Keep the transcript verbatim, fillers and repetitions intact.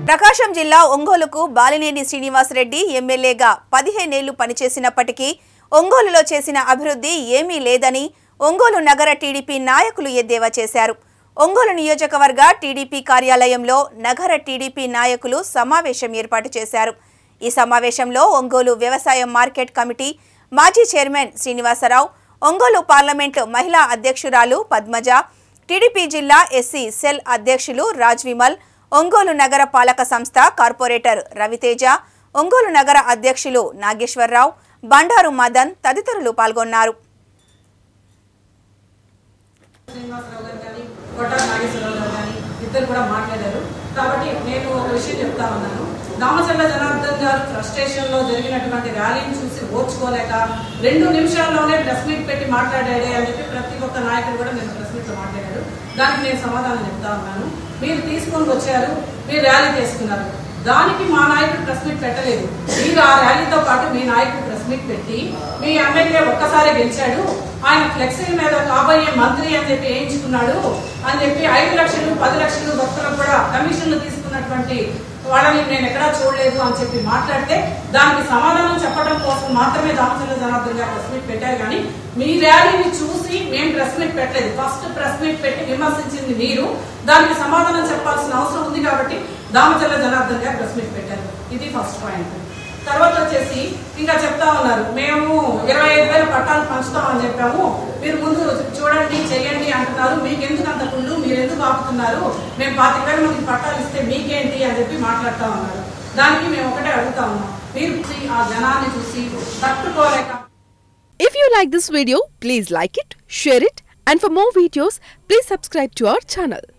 ప్రకాశం జిల్లా ఒంగోలుకు బాలినేని శ్రీనివాస్ రెడ్డి ఎమ్మెల్యేగా పదిహేనేళ్లు పనిచేసినప్పటికీ ఒంగోలులో చేసిన అభివృద్ధి ఏమీ లేదని ఒంగోలు నగర టీడీపీ నాయకులు ఎద్దేవా చేశారు. ఒంగోలు నియోజకవర్గ టీడీపీ కార్యాలయంలో నగర టీడీపీ నాయకులు సమావేశం ఏర్పాటు చేశారు. ఈ సమావేశంలో ఒంగోలు వ్యవసాయ మార్కెట్ కమిటీ మాజీ చైర్మన్ శ్రీనివాసరావు, ఒంగోలు పార్లమెంటు మహిళా అధ్యక్షురాలు పద్మజ, టీడీపీ జిల్లా ఎస్సీ సెల్ అధ్యక్షులు రాజ్ విమల్, ఒంగోలు నగర పాలక సంస్థ కార్పొరేటర్ రవితేజ, ఒంగోలు నగర అధ్యక్షులు నాగేశ్వరరావు, బండారు మదన్ తదితరులు పాల్గొన్నారు. దామచర్ల జనార్దన్ గారు ఫ్రస్ట్రేషన్ లో జరిగినటువంటి ర్యాలీని చూసి ఓర్చుకోలేక రెండు నిమిషాల్లోనే ప్రెస్ మీట్ పెట్టి మాట్లాడాడే అని చెప్పి ప్రతి ఒక్క నాయకుడు కూడా నేను ప్రెస్ మీట్ లో మాట్లాడారు. దానికి నేను సమాధానం చెప్తా ఉన్నాను. మీరు తీసుకొని వచ్చారు, మీరు ర్యాలీ చేసుకున్నారు, దానికి మా నాయకుడు ప్రెస్ మీట్ పెట్టలేదు. మీరు ఆ ర్యాలీతో పాటు మీ నాయకుడు ప్రెస్ మీట్ పెట్టి మీ ఎమ్మెల్యే ఒక్కసారి గెలిచాడు, ఆయన ఫ్లెక్సీల మీద కాబోయే మంత్రి అని చెప్పి వేయించుకున్నాడు అని చెప్పి ఐదు లక్షలు పది లక్షలు భక్తులకు కూడా కమిషన్లు తీసుకున్నటువంటి వాళ్ళని నేను ఎక్కడా చూడలేదు అని చెప్పి మాట్లాడితే దానికి సమాధానం చెప్పడం కోసం మాత్రమే దామచర్ల జనార్దన్ గారు ప్రెస్ మీట్ పెట్టారు. కానీ మీ ర్యాలీని చూసి మేము ప్రెస్ మీట్ పెట్టలేదు. ఫస్ట్ ప్రెస్ మీట్ పెట్టి విమర్శించింది మీరు, దానికి సమాధానం చెప్పాల్సిన అవసరం ఉంది కాబట్టి దామచర్ల జనార్దన్ గారు ప్రెస్ మీట్ పెట్టారు. ఇది ఫస్ట్ పాయింట్. తర్వాత వచ్చేసి ఇంకా చెప్తా ఉన్నారు, మేము ఇరవై ఐదు వేల పట్టాలు పంచుతామని చెప్పాము, మీరు ముందు చూడండి చేయండి అంటున్నారు, మీకు ఎందుకు అంత కుళ్ళు, మీరు ఎందుకు ఆపుతున్నారు, మేము పాతిక వేల మందికి పట్టాలు ఇస్తే మీకేంటి అని చెప్పి మాట్లాడుతూ ఉన్నారు. దానికి మేము ఒకటే అడుగుతా ఉన్నాం, మీరు ఆ జనాన్ని చూసి తట్టుకోలేక. If you like this video, please like it, share it, and for more videos, please subscribe to our channel.